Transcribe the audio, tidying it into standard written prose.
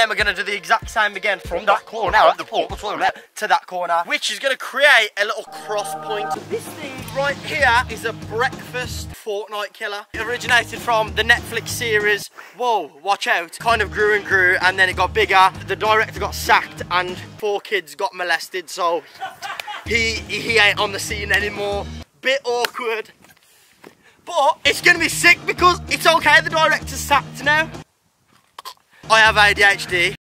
Then we're going to do the exact same again from that corner of the portable toilet to that corner, which is going to create a little cross point. This thing right here is a breakfast fortnight killer. It originated from the Netflix series, whoa, watch out, kind of grew and grew, and then it got bigger. The director got sacked and 4 kids got molested, so he ain't on the scene anymore. Bit awkward, but it's gonna be sick because it's okay, the director's sacked now. I have ADHD.